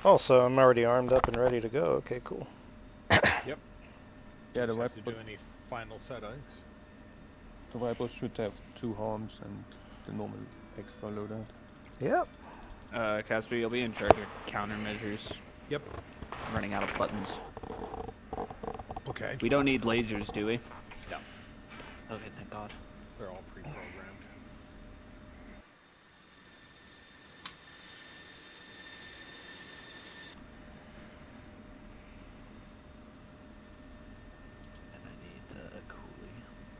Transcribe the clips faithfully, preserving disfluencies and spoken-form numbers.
Oh, so I'm already armed up and ready to go. Okay, cool. Yep. Yeah, the Don't have to do Vipers, any final settings. the Vipers should have two harms and the normal extra loadout. Yep. Uh, Casper, you'll be in charge of countermeasures. Yep. Running out of buttons. Okay. We don't need lasers, do we? No. Okay, thank God. They're all pre-programmed. And I need uh, a coolie.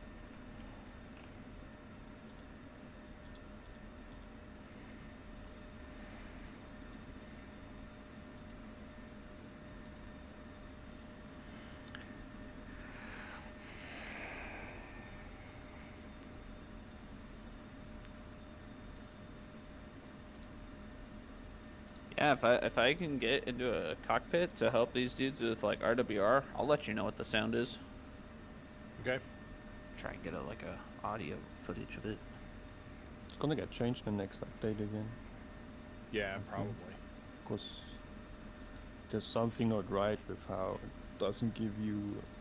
Yeah, if I if I can get into a cockpit to help these dudes with like R W R, I'll let you know what the sound is. Okay. Try and get a like a audio footage of it. It's gonna get changed in the next update again. Yeah, I probably. Because there's something not right with how it doesn't give you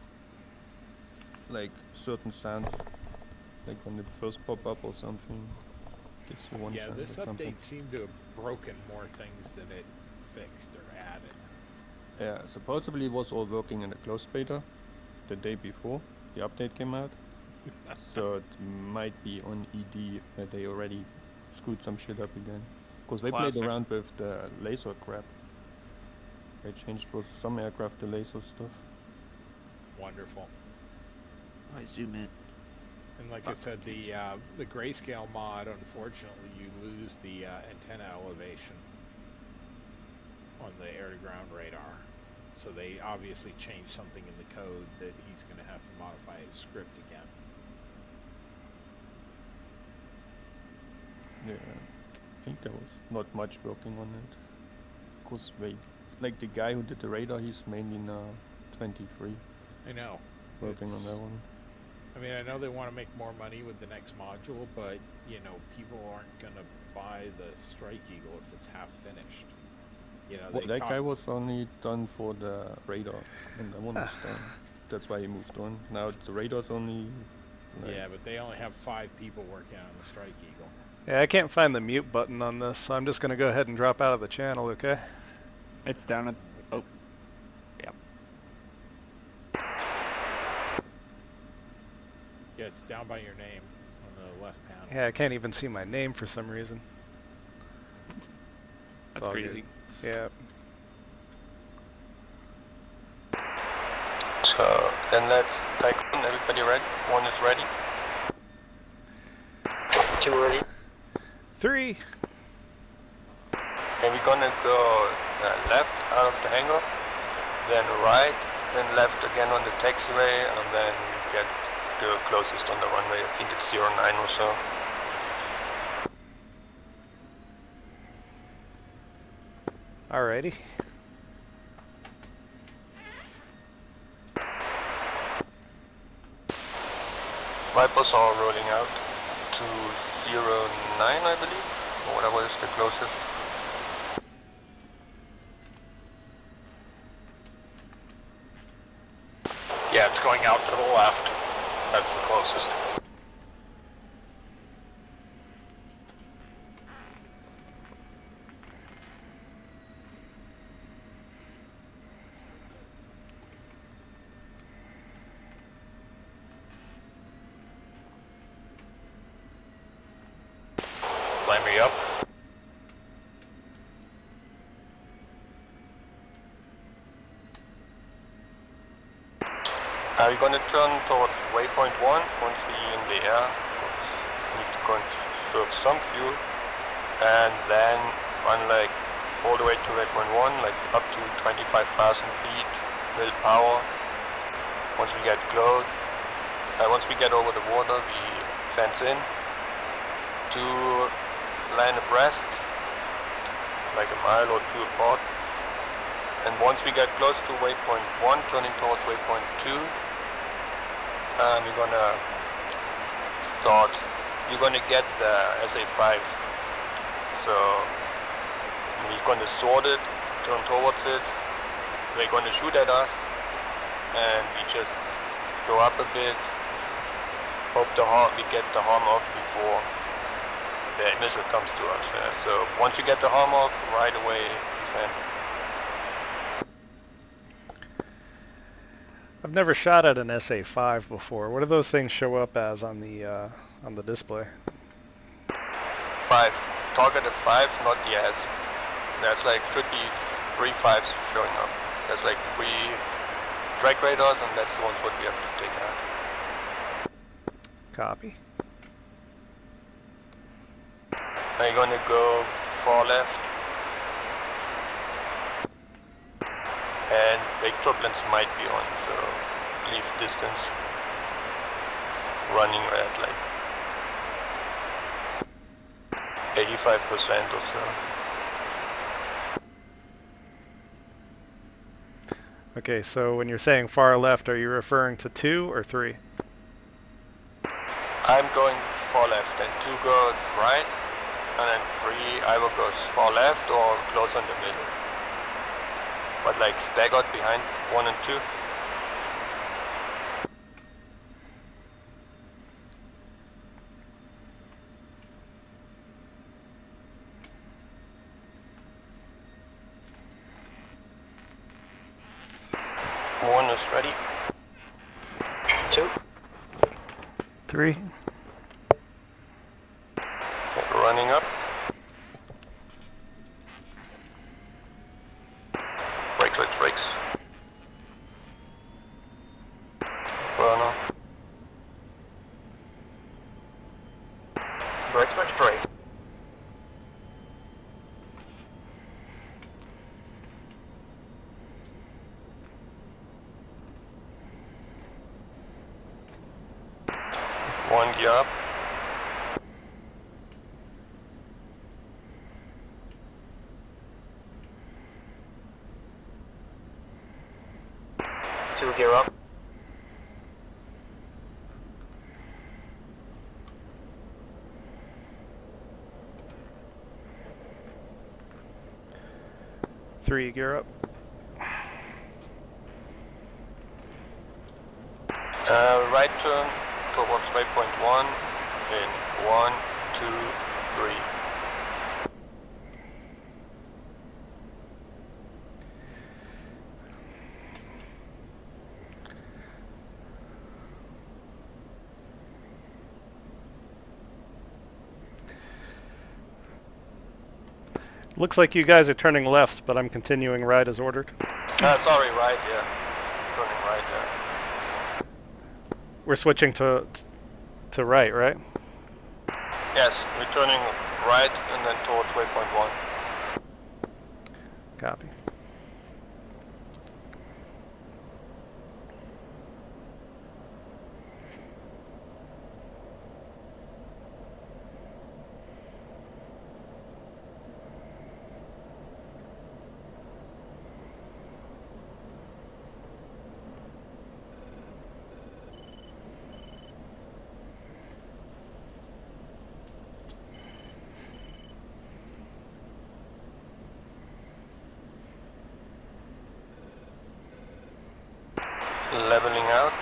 like certain sounds, like when it first pop up or something. Gives you one Yeah, sound this or something. update seemed to have broken more things than it fixed or added. Yeah, supposedly it was all working in the closed beta the day before the update came out. So it might be on E D where they already screwed some shit up again. Because they Classic. played around with the laser crap. They changed for some aircraft the laser stuff. Wonderful. I zoom in. And like I said, the uh, the grayscale mod, unfortunately, you lose the uh, antenna elevation on the air-to-ground radar. So they obviously changed something in the code that he's going to have to modify his script again. Yeah, I think there was not much working on it. Because they, like the guy who did the radar, he's mainly now twenty-three. I know. Working It's, on that one. I mean, I know they want to make more money with the next module, but, you know, people aren't going to buy the Strike Eagle if it's half finished. You know, Well, they that talk guy was only done for the radar, and that one was done. That's why he moved on. Now the radar's only. Like, Yeah, but they only have five people working on the Strike Eagle. Yeah, I can't find the mute button on this, so I'm just gonna go ahead and drop out of the channel, okay? It's down at. Oh. Yep. Yeah, it's down by your name on the left panel. Yeah, I can't even see my name for some reason. That's all crazy. good. Yeah. So then let's take one. Everybody ready? One is ready. Two ready. Three. And we're gonna go uh, left out of the hangar, then right, then left again on the taxiway, and then get the closest on the runway. I think it's zero nine or so. Alrighty. Vipers are rolling out to zero nine, I believe, or whatever is the closest. Yeah, it's going out to the left. That's the closest. Line me up. Are we going to turn towards waypoint one once we're in the air? We need to conserve some fuel, and then run like all the way to waypoint one, like up to twenty-five thousand feet, mill power. Once we get close, uh, once we get over the water, we fence in to land abreast, like a mile or two apart. And once we get close to waypoint one, turning towards waypoint two, um, we're gonna start, you're gonna get the S A five. So we're gonna sort it turn towards it. They're going to shoot at us, and we just go up a bit. Hope the harm, we get the harm off before the missile comes to us. Yeah. So once you get the harm off, right away defend. I've never shot at an S A five before. What do those things show up as on the uh, on the display? Five. Targeted five, not the S. There's like should be three fives showing up. There's like three drag radars, and that's the ones what we have to take out. Copy. Are you gonna go far left? And big turbulence might be on, so leave distance. Running at like eighty-five percent or so. Okay, so when you're saying far left, are you referring to two or three? I'm going far left, and two go right, and then three either goes far left or close in the middle. But like staggered behind one and two. One is ready. Two. Three. Running up. Brakes, let's brakes. Burner. Brakes, let's brake. One gear up. Two gear up. Three, gear up. Uh, right turn towards waypoint one in one, two, three. Looks like you guys are turning left, but I'm continuing right as ordered. Uh, sorry, right, yeah. Turning right, yeah. We're switching to to right, right? Yes, we're turning right and then towards waypoint one. Copy. Leveling out.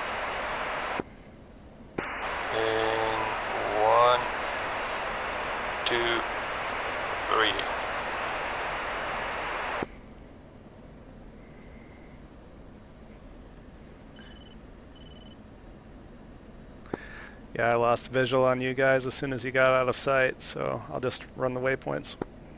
In one, two, three. Yeah, I lost visual on you guys as soon as you got out of sight, so I'll just run the waypoints.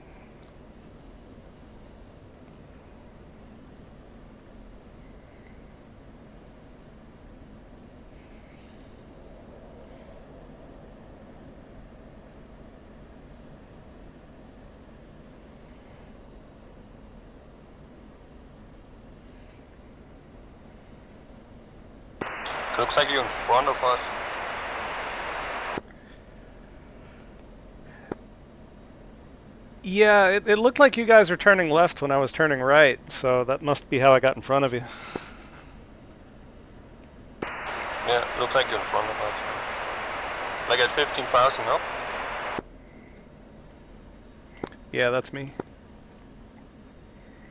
Looks like you're in front of us. Yeah, it, it looked like you guys were turning left when I was turning right, so that must be how I got in front of you. Yeah, looks like you're in front of us. Like at fifteen thousand, no? Yeah, that's me.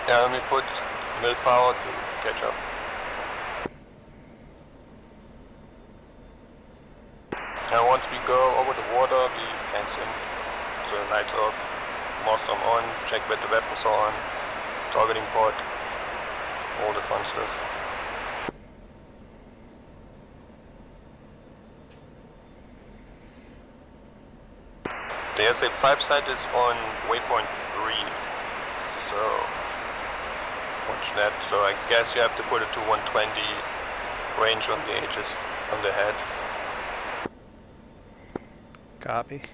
Yeah, let me put mill power to catch up. And once we go over the water, we cancel the lights off, Mostom on, check that the weapons are on, targeting pod, all the fun stuff. The S A five site is on waypoint three, so watch that. So I guess you have to put it to one twenty range on the edges, on the head. Copy.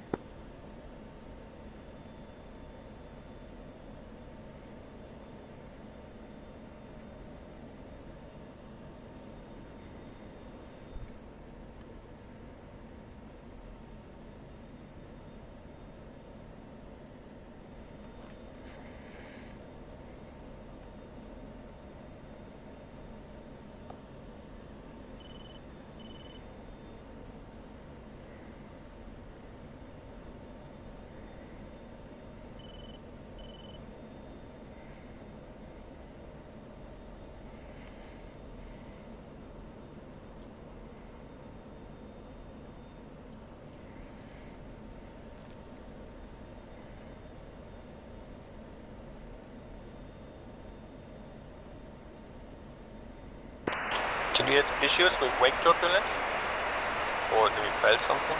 Did we have issues with wake turbulence? Or did we felt something?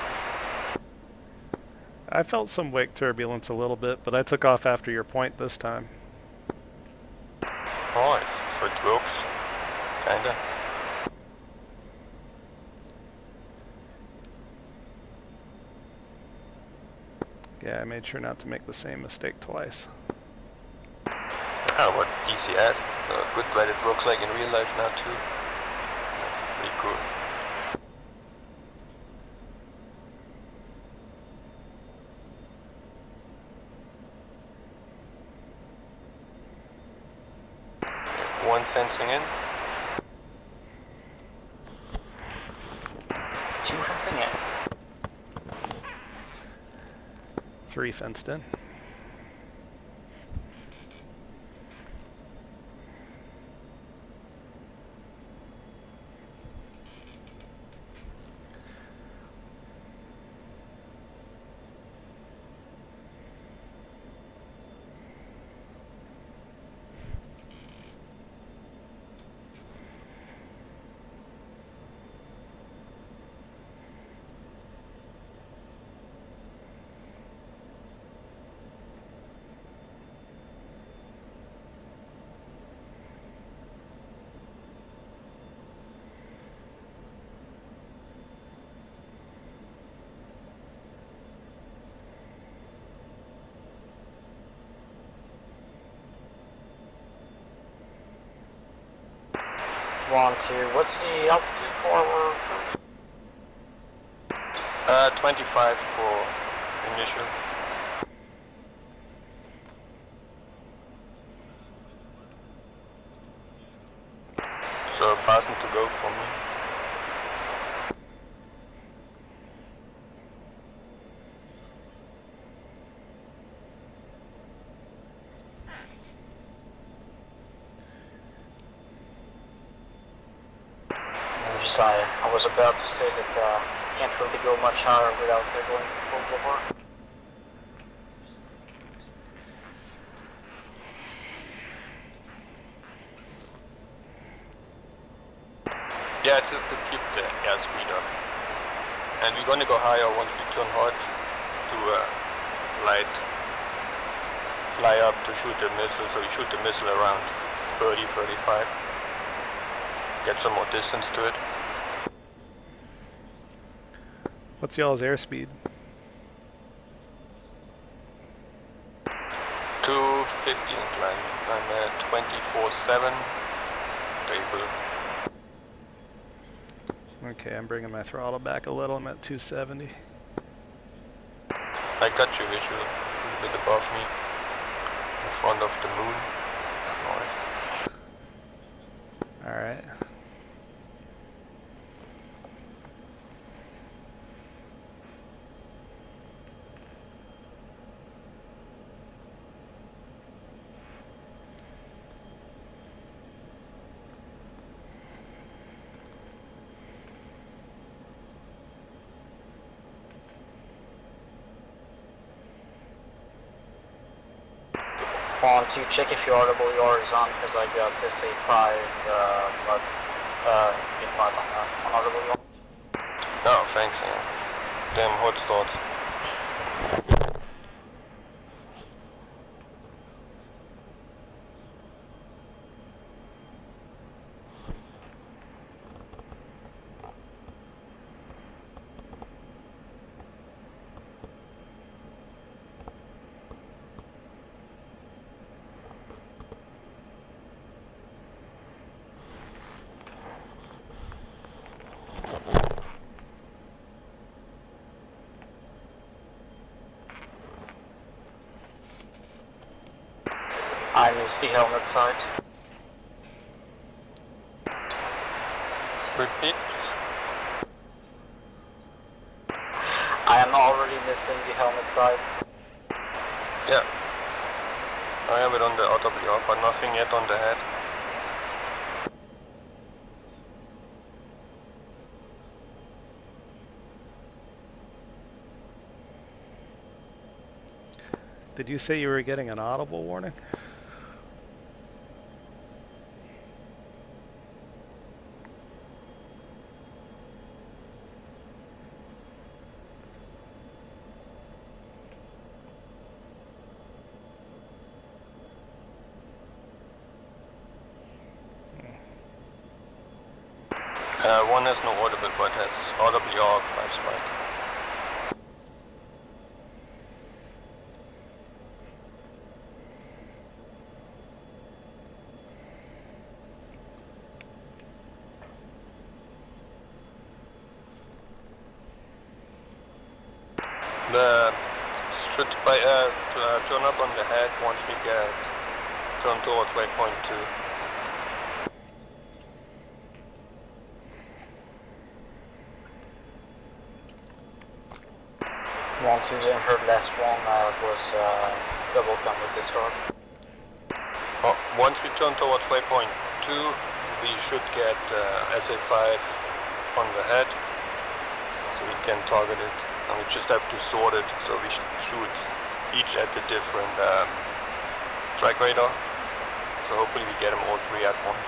I felt some wake turbulence a little bit, but I took off after your point this time. Oh, so it works. Kinda. Yeah, I made sure not to make the same mistake twice. Ah, what D C S? So good that it works like in real life now too. That's pretty cool. One fencing in. Two fencing in. Three fenced in. One, two. What's the altitude forward? Uh, twenty-five for initial. So passing to go for me. I, I was about to say that uh, can't really go much higher without uh, going full bore. Yeah, just to keep the airspeed up. And we're gonna go higher once we turn hot to uh, light fly up to shoot the missile. So we shoot the missile around thirty, thirty-five. Get some more distance to it. What's y'all's airspeed? two fifty incline. I'm at twenty-four seven. Stable. Okay, I'm bringing my throttle back a little. I'm at two seventy. I got your visual. A little bit above me. In front of the moon. Alright. Alright. Want to check if your R W R is on, because I got S A five, uh, but, uh, in five on, uh, on R W R. No, thanks. Uh, damn hot starts. I miss the helmet side. Repeat. I am already missing the helmet side. Yeah. I have it on the R W R, but nothing yet on the head. Did you say you were getting an audible warning? Uh, one has no audible, but has R W R five spike. The should by, uh, uh, turn up on the head once we get turned towards waypoint two. One two and her last one uh, was uh, double gun with this dog. Oh, once we turn towards waypoint two, we should get uh, S A five on the head, so we can target it. And we just have to sort it, so we should shoot each at a different um, track radar. So hopefully we get them all three at once.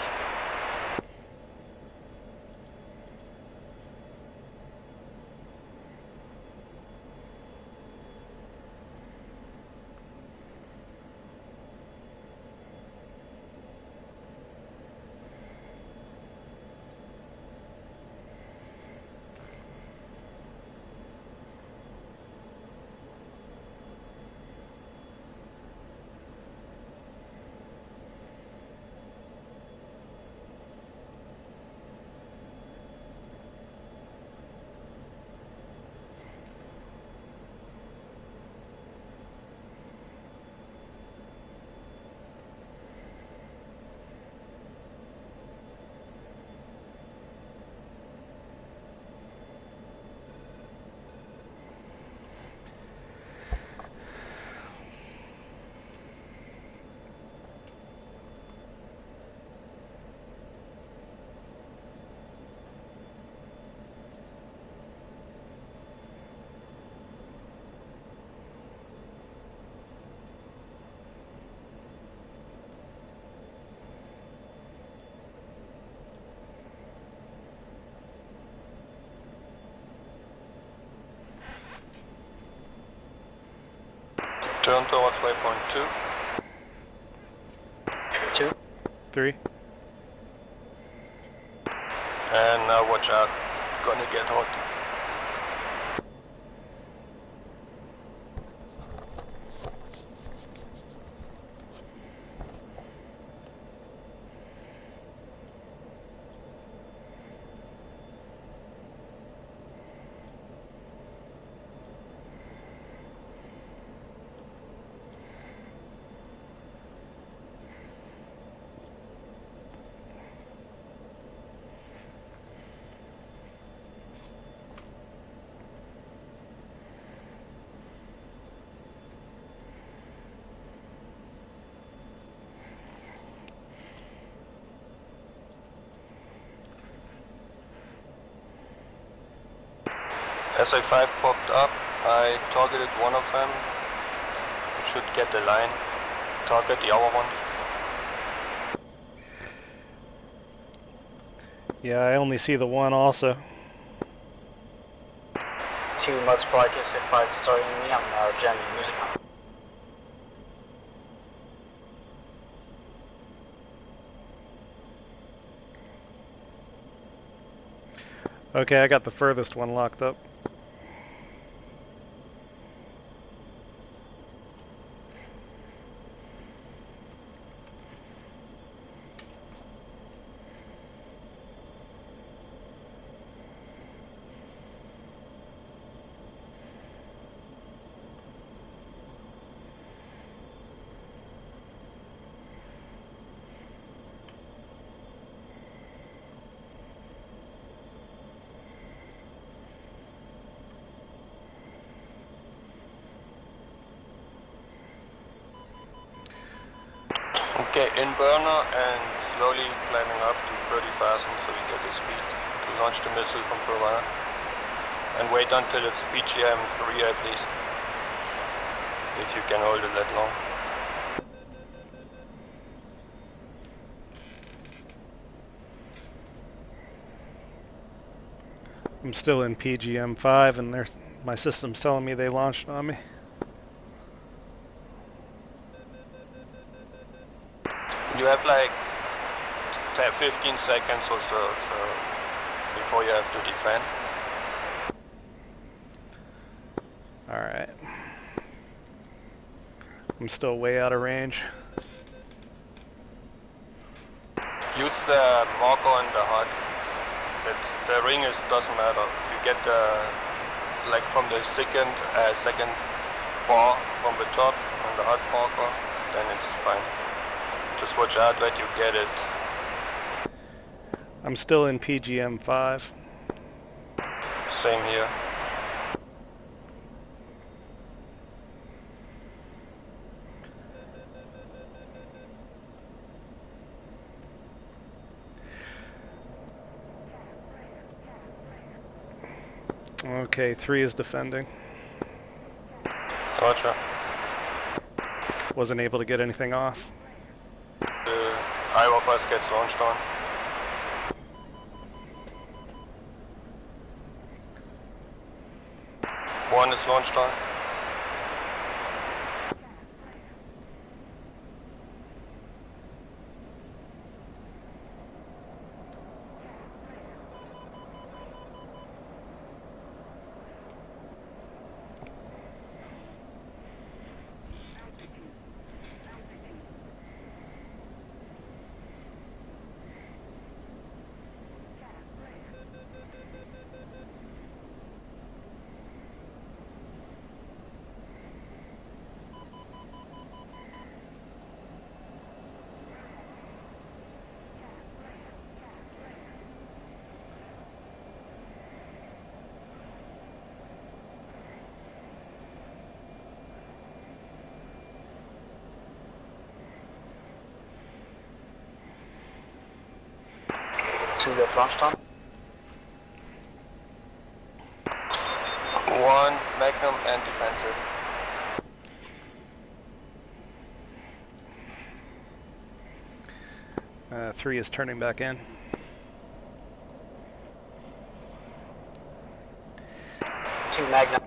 Turn towards waypoint two. Two. Three. And now watch out, gonna get hot. S A five popped up, I targeted one of them, it should get the line, target, the other one. Yeah, I only see the one also. Two multiply S A five starting me, I'm uh, jamming music on. Okay, I got the furthest one locked up. Okay, in burner and slowly climbing up to thirty thousand so we get the speed to launch the missile from Provana. And wait until it's P G M three at least, if you can hold it that long. I'm still in P G M five and they're, my system's telling me they launched on me. You have like fifteen seconds or so, so before you have to defend. Alright. I'm still way out of range. Use the marker on the H U D. It's, the ring is doesn't matter. You get the like from the second uh, second bar from the top on the H U D marker, then it's fine. Just watch out that you get it. I'm still in P G M five. Same here. Okay, three is defending. Roger. Wasn't able to get anything off. The Iowa bus gets launched on. One is launched on. Two that's launched on. One Magnum and defensive. Uh, three is turning back in. Two Magnum.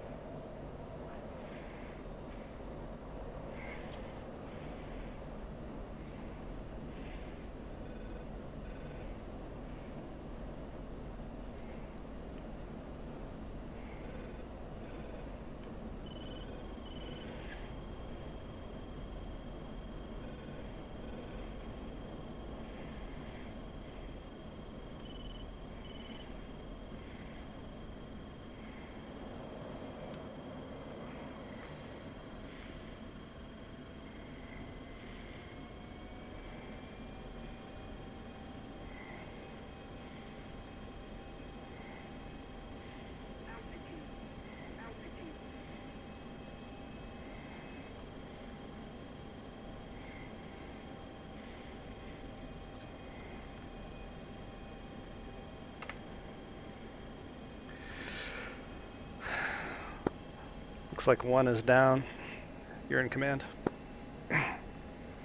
Looks like one is down. You're in command.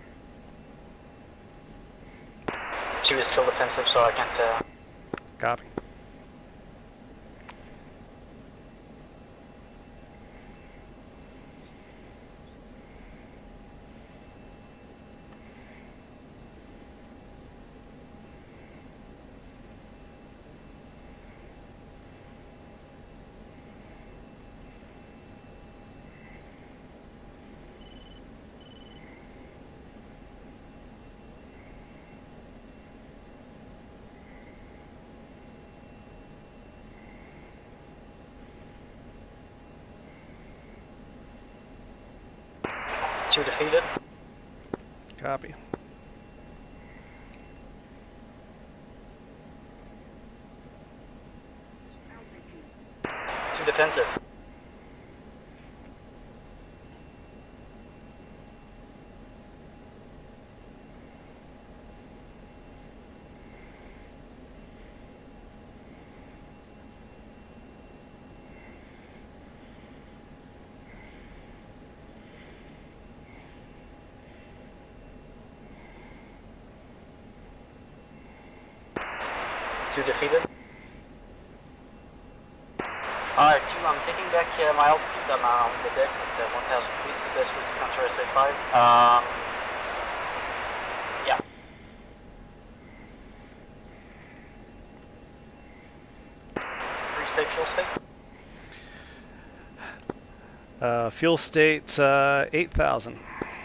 is still defensive, so I can't... Uh... Copy. Two defeated. Copy. Two defensive. Two defeated. Alright, two, I'm taking back uh, my altitude. I'm uh, on the deck at uh, one thousand feet. The best way to counter S A five. Um, yeah. Free state, fuel state. Uh, fuel state uh, eight thousand.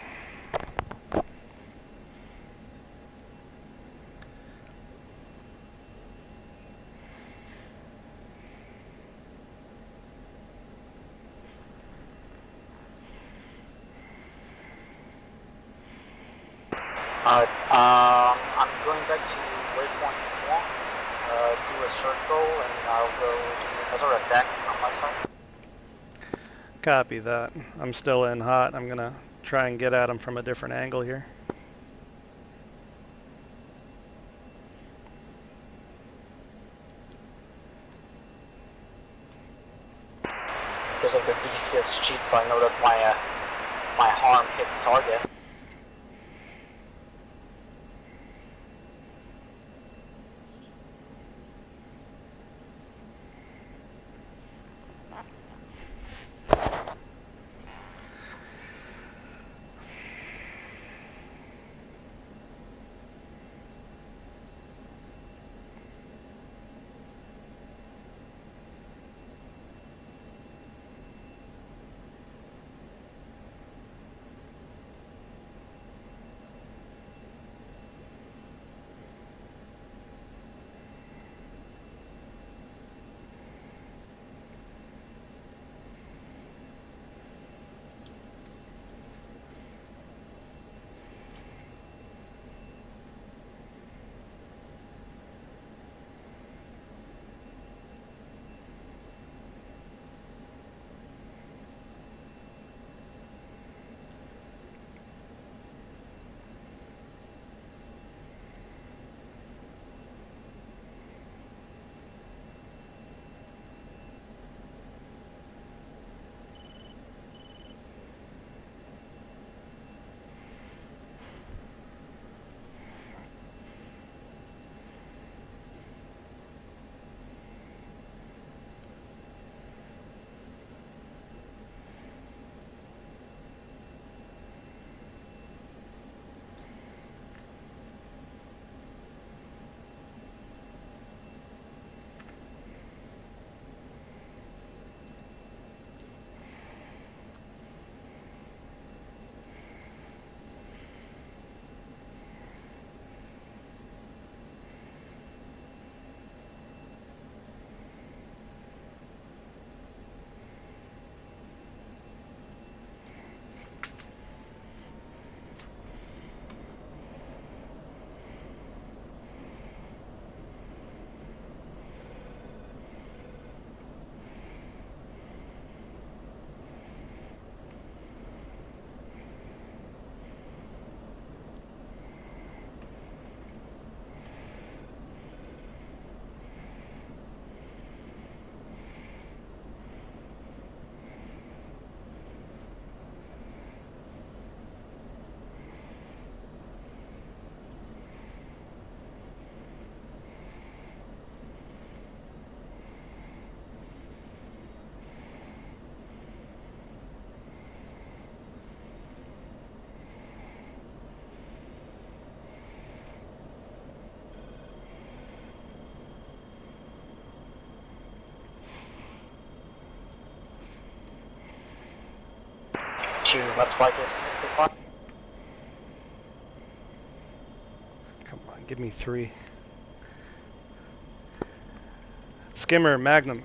Alright, um, I'm going back to waypoint one, uh, do a circle, and I'll go do another attack on my side. Copy that. I'm still in hot. I'm gonna try and get at him from a different angle here. Because of the D C S cheats, I know that my, uh, my harm hit the target. two, let's fly this. Come on, give me three. Skimmer, Magnum.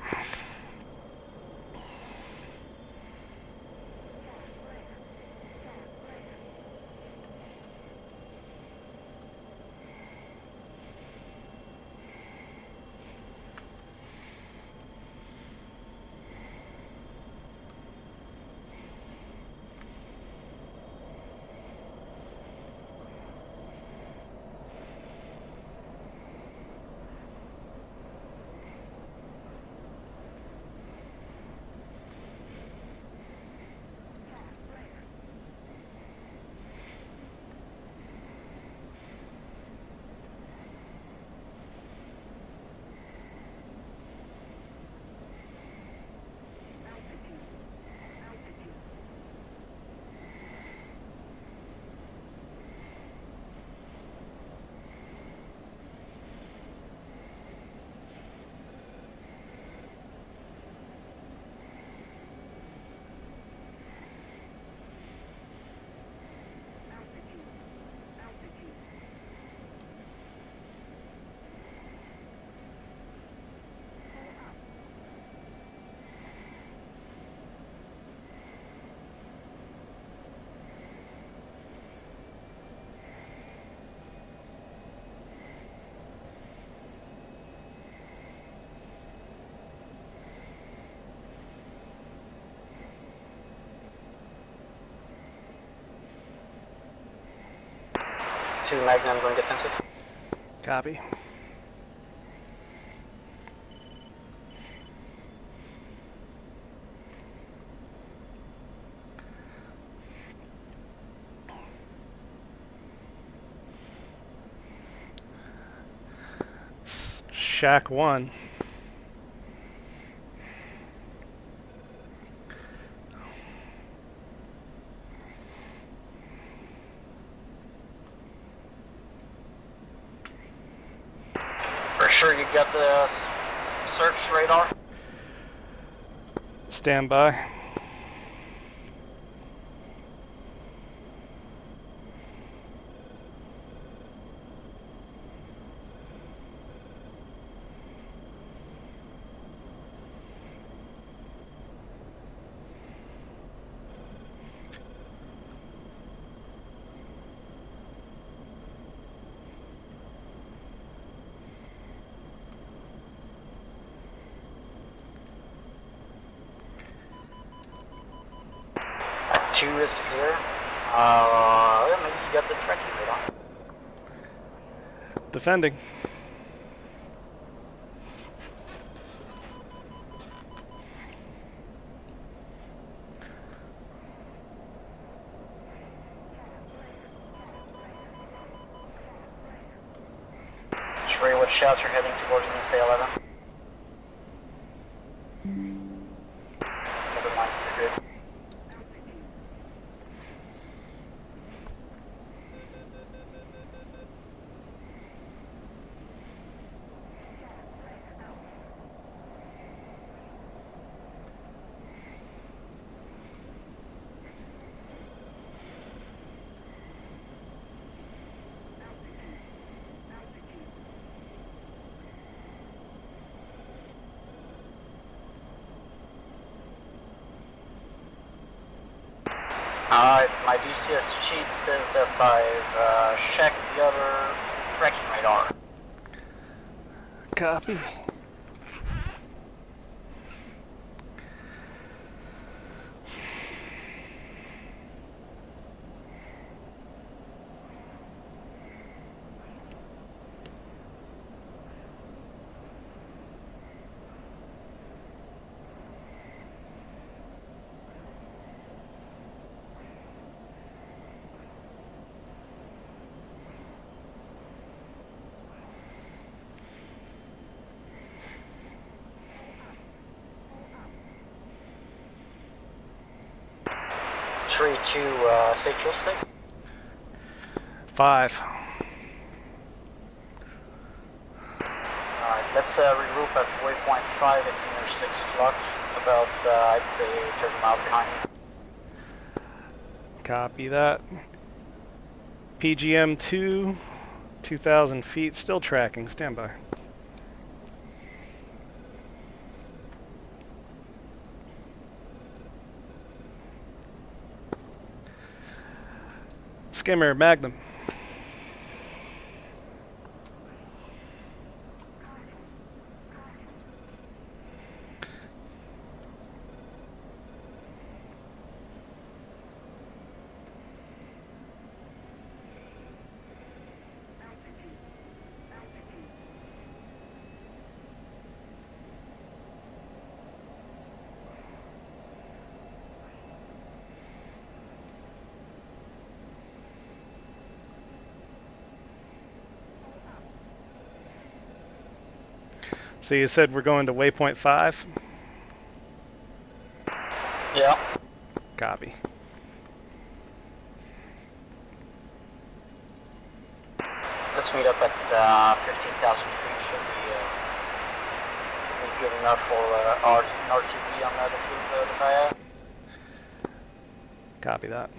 Two Magnum going defensive. Copy. Shack one. For sure you got the search radar? Stand by. Two is clear. Uh, yeah, maybe you got the tracking radar. Defending. Trey, what shouts you're heading towards in S A eleven? Never mind, you're good. Alright, my D C S sheet says that I've uh, checked the other tracking radar. Copy. Three, two, uh, say kill stick. Five. Alright, let's uh, regroup at waypoint five at near six o'clock, about, uh, I'd say thirty miles behind. Copy that. P G M two, two thousand feet, still tracking. Stand by. Skimmer, Magnum. So you said we're going to waypoint five? Yeah. Copy. Let's meet up at uh, fifteen thousand feet. Should be, uh, should be good enough for uh, R an R T B on the other field uh, that I have. Copy that.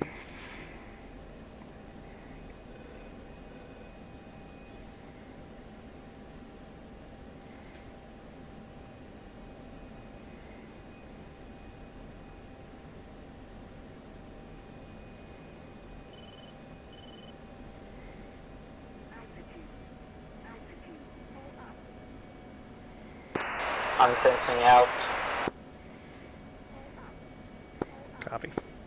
I'm fencing out. Copy.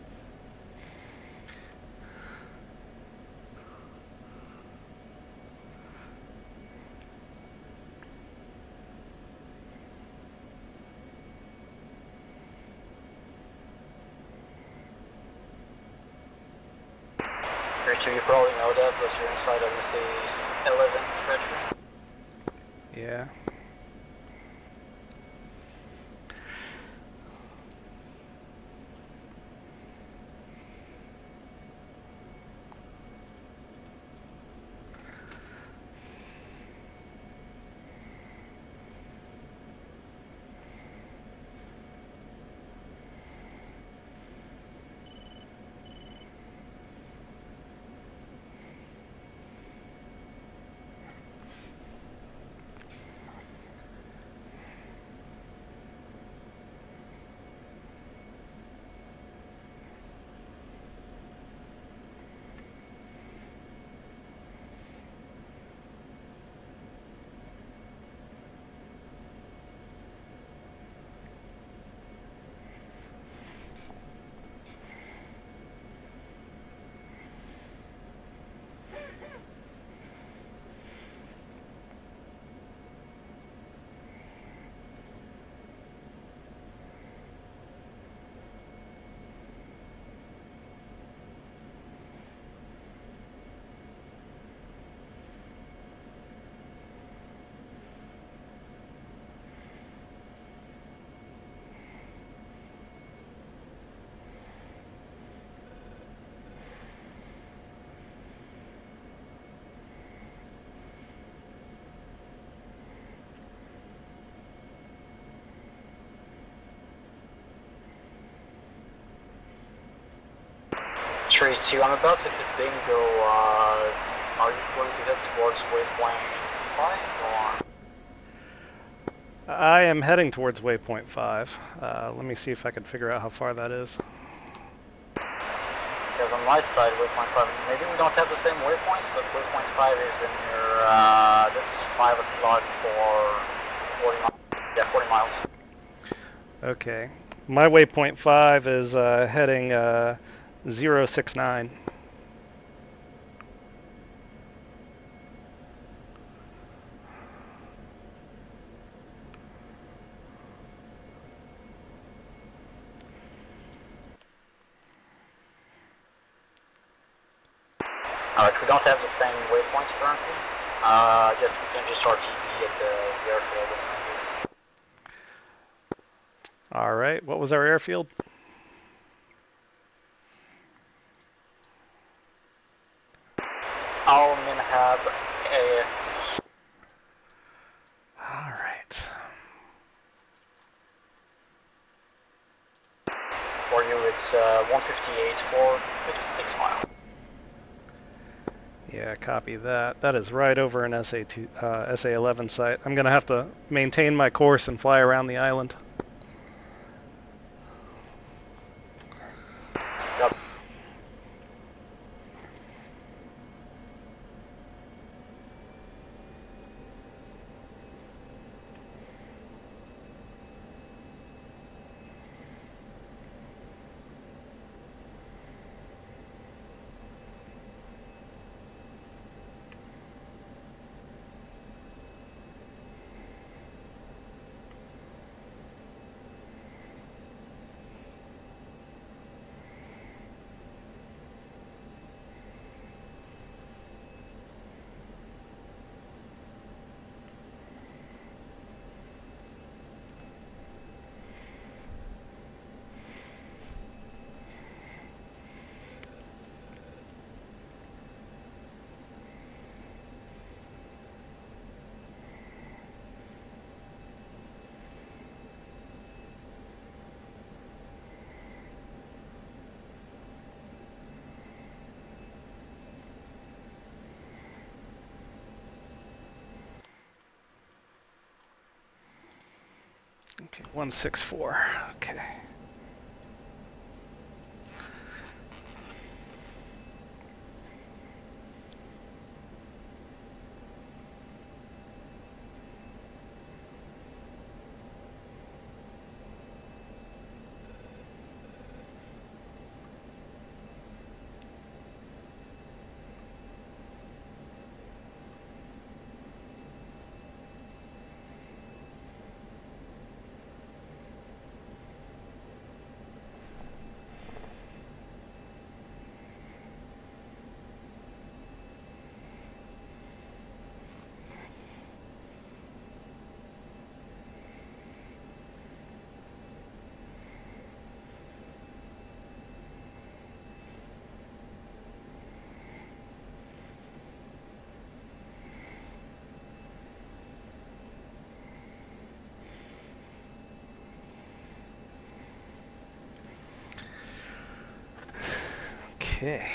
Richard, you probably know that because you're inside of the eleven stretcher. Yeah. three two, I'm about to hit bingo. Uh, are you going to head towards waypoint five or? I am heading towards waypoint five. Uh, let me see if I can figure out how far that is. Because on my side, waypoint five, maybe we don't have the same waypoints, but waypoint five is in your, uh, that's five o'clock for forty miles. Yeah, forty miles. Okay. My waypoint five is uh, heading uh, zero six nine. Alright, we don't have the same waypoints currently. Uh, I guess we can just R T B at the airfield. All right. What was our airfield? Alminhab A. All right. For you, it's uh, one fifty-eight for fifty-six miles. Yeah, copy that. That is right over an S A two, uh, S A eleven site. I'm gonna have to maintain my course and fly around the island. Yep. Okay, one six four. Okay. Okay.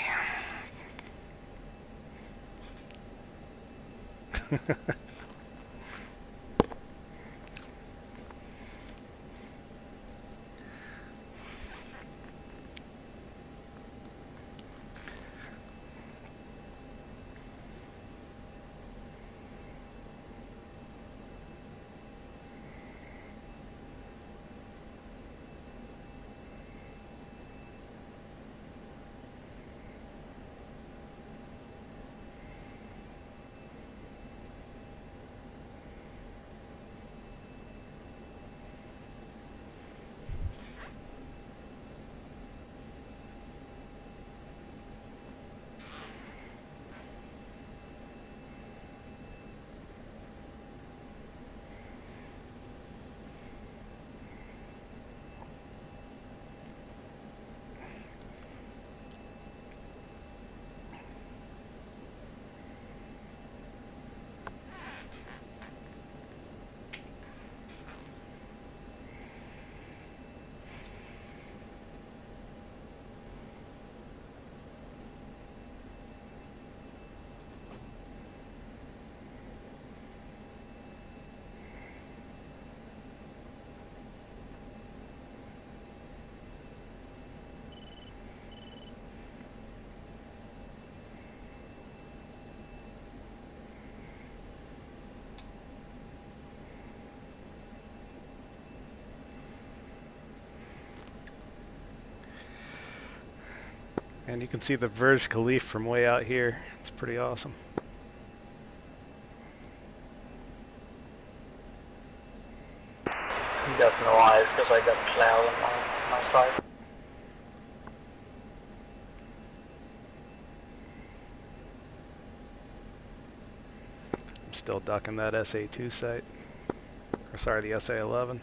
And you can see the Burj Khalifa from way out here. It's pretty awesome. Got no eyes because I got cloud on my, my side. I'm still ducking that S A two site. Or sorry, the S A eleven.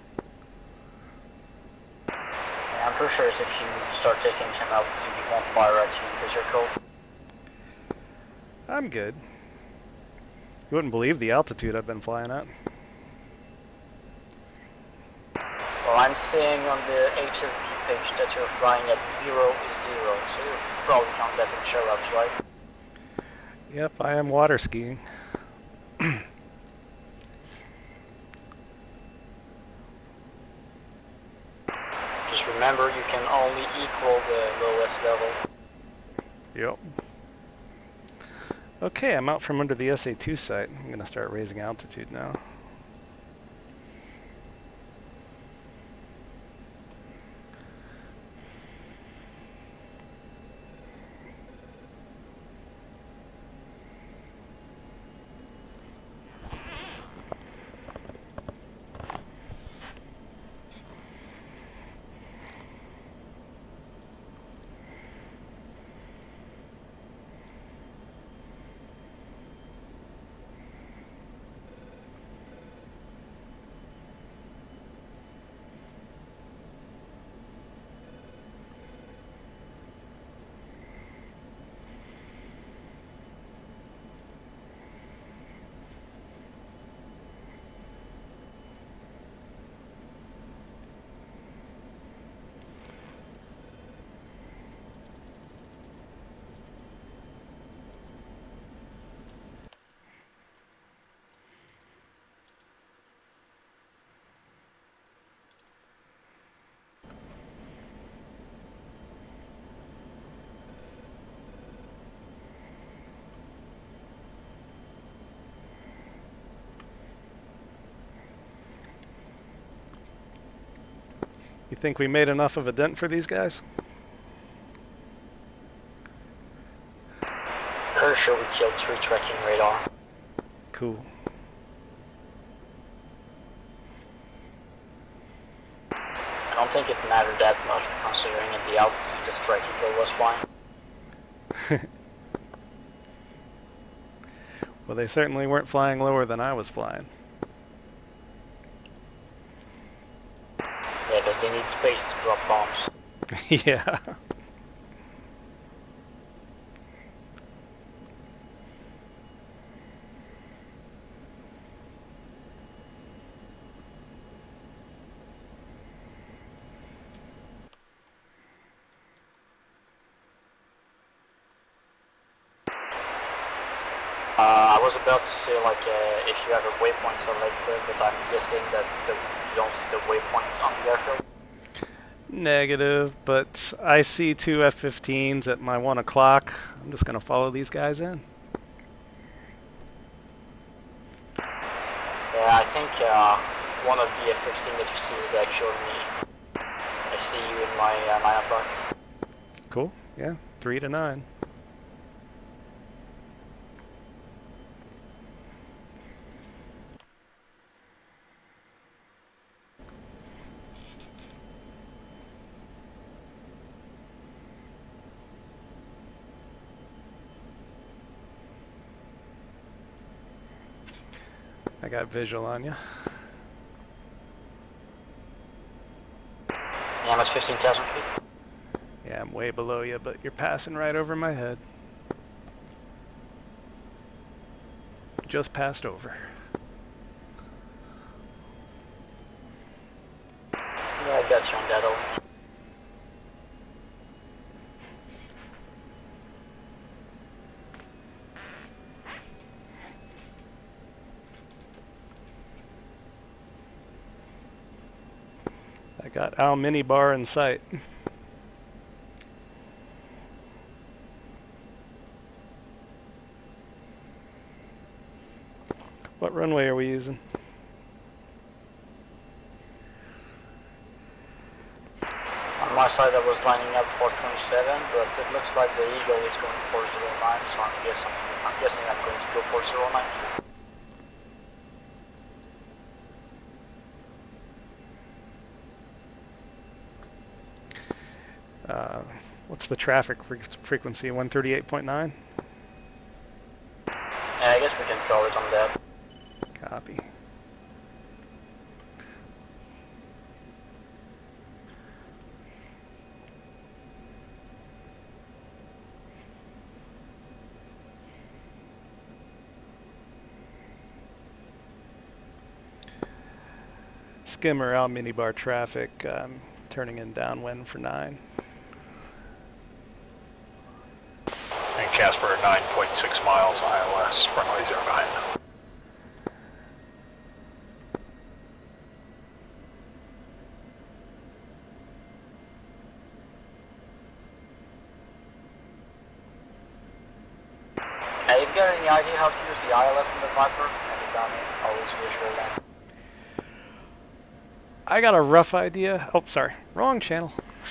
Yeah, I'm pretty sure if you start taking some altitude, you won't fire at you because you're cold. I'm good. You wouldn't believe the altitude I've been flying at. Well, I'm seeing on the H S D page that you're flying at zero zero, so you probably count that in shell ups, right? Yep, I am water skiing. Just remember, you can only equal the lowest level. Yep. Okay, I'm out from under the S A two site. I'm going to start raising altitude now. You think we made enough of a dent for these guys? Pretty sure we killed three tracking radar. Cool. I don't think it mattered that much, considering at the altitude the striking kill was flying. Well, they certainly weren't flying lower than I was flying. Yeah, because they need space to drop bombs. Yeah. Uh, I was about to say, like, uh, if you have a waypoint selected, but I'm guessing that the, you don't see the waypoints on the airfield. Negative, but I see two F fifteens at my one o'clock. I'm just going to follow these guys in. Yeah, I think uh, one of the F fifteen that you see is actually me. I see you in my uh, nine o'clock. Cool. Yeah, three to nine. I got visual on you. Yeah, I'm at fifteen thousand feet. Yeah, I'm way below you, but you're passing right over my head. Just passed over. Yeah, I got you on that one. I got Al minibar in sight. What runway are we using? On my side, I was lining up four twenty-seven, but it looks like the Eagle is going four zero nine, so I'm guessing I'm guessing I'm going to go four zero nine. Uh, what's the traffic fre frequency? one thirty-eight point nine? Yeah, I guess we can call it on that. Copy. Skimmer out minibar traffic. Um, turning in downwind for nine. And Casper nine point six miles I L S, runway zero nine. Have you got any idea how to use the I L S in the Viper? Have you done it? Always visual then. I got a rough idea. Oh, sorry, wrong channel.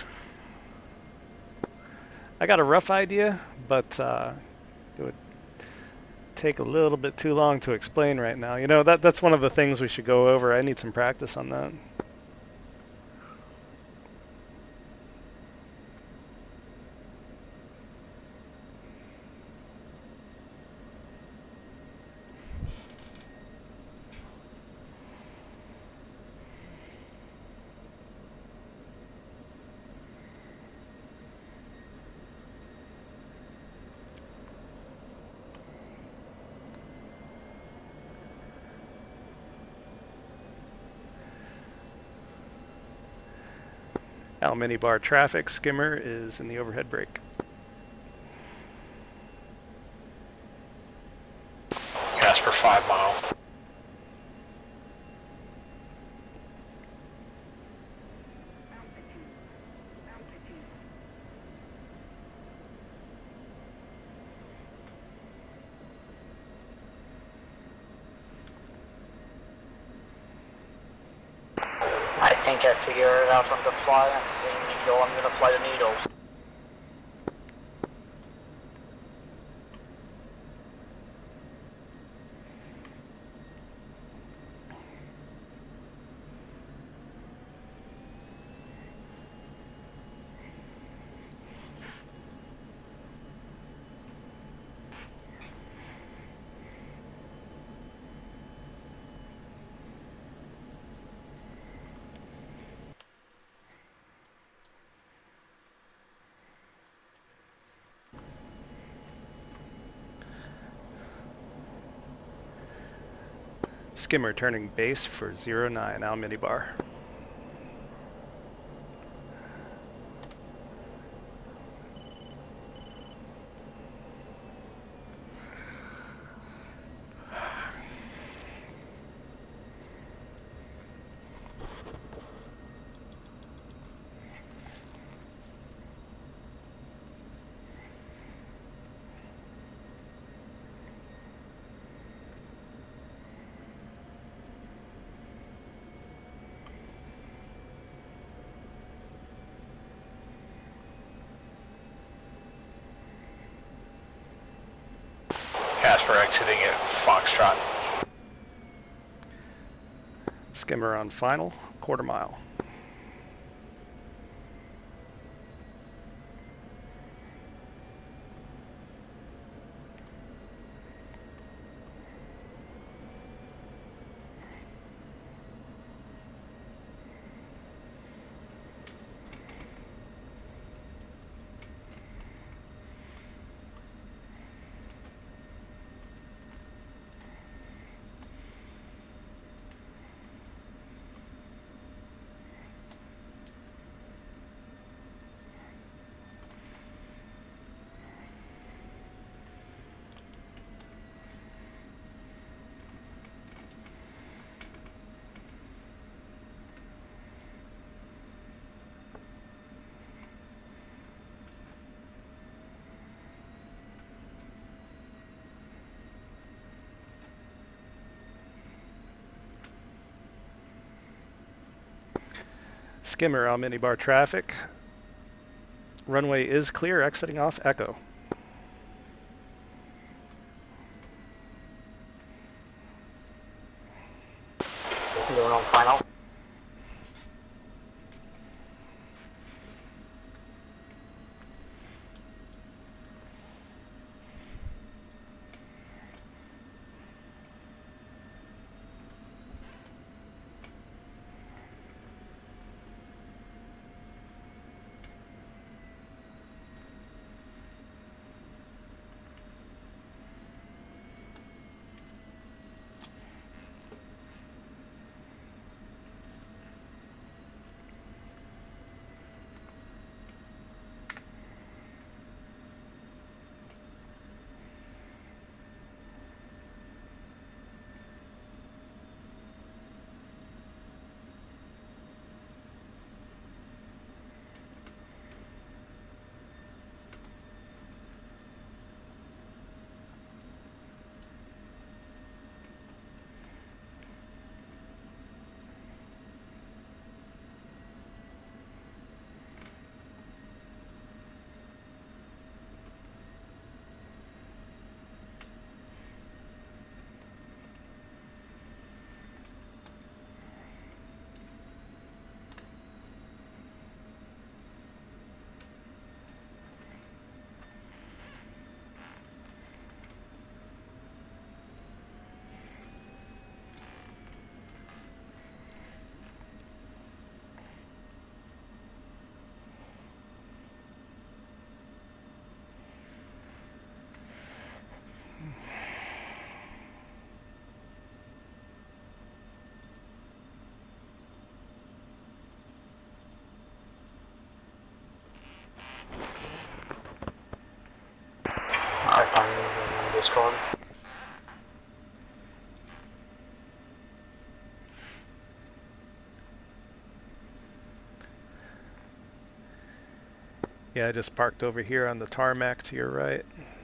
I got a rough idea, but uh, it would take a little bit too long to explain right now. You know, that that's one of the things we should go over. I need some practice on that. Al minibar traffic, Skimmer is in the overhead brake. Casper five miles. I think I figured it out on the fly. I'm seeing you go, I'm gonna fly the needles. Skimmer turning base for zero nine, Al minibar. Casper exiting at Foxtrot. Skimmer on final, quarter mile. Skimmer on minibar traffic. Runway is clear, exiting off Echo. You're on final. the storm. Yeah, I just parked over here on the tarmac to your right.